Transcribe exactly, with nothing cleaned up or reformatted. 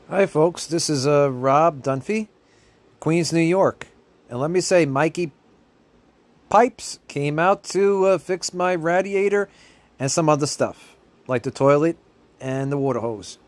Hi, folks. This is uh, Rob Dunphy, Queens, New York. And let me say, Mikey Pipes came out to uh, fix my radiator and some other stuff, like the toilet and the water hose.